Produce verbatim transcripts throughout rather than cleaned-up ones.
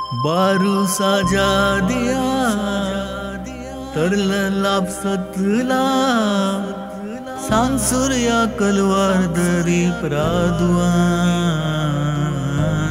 Baru saja dia terlelap setelah sang surya keluar dari peraduan.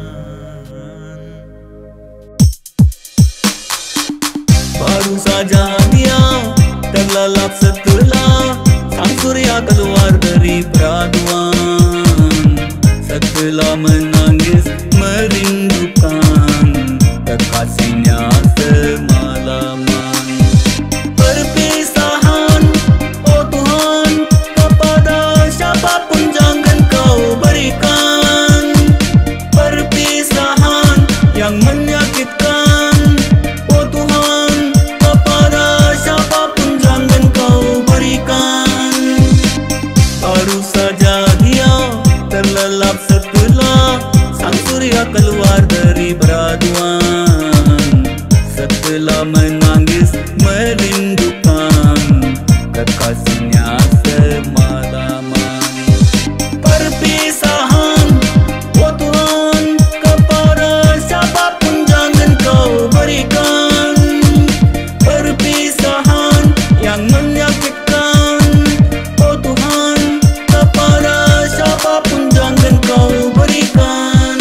Baru saja dia terlelap setelah sang surya keluar dari peraduan. Setelah menangis merindukan kekasihnya semalaman. Perpisahan, oh Tuhan, kepada siapapun jangan kau berikan. Perpisahan yang menyakitkan, oh Tuhan, kepada siapapun jangan kau berikan. Baru saja dia terlelap setelah sang surya keluar dari peraduan. Setelah menangis merindukan kekasihnya semalaman. Perpisahan, oh Tuhan, kepada siapapun jangan kau berikan. Perpisahan yang menyakitkan, oh Tuhan, kepada siapapun jangan kau berikan.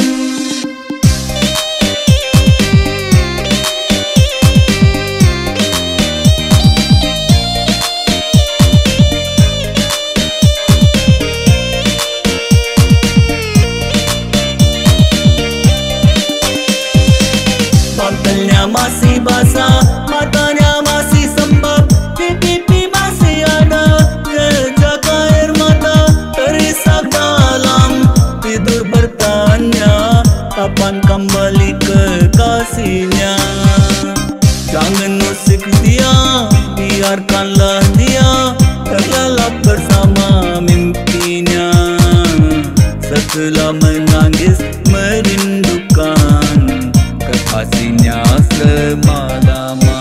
Bantalnya masih basah, matanya masih sembab, di pipi masih ada jejak air mata. Terisak dalam tidur bertanya, kapan kembali kekasihnya. Jangan usik dia, biarkanlah dia terlelap bersama mimpinya. Setelah menangis merindukan kekasihnya semalaman.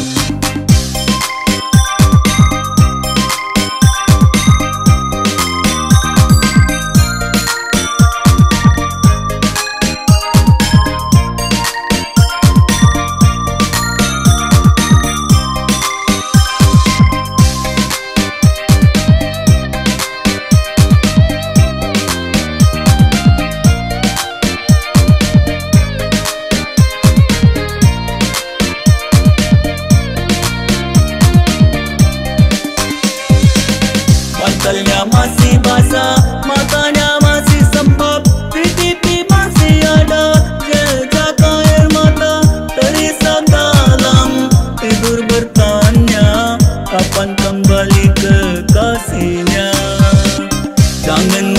Bantalnya masih basah, matanya masih sembab, di pipi masih ada jejak air mata. Terisak dalam tidur bertanya, kapan kembali kekasihnya. Jangan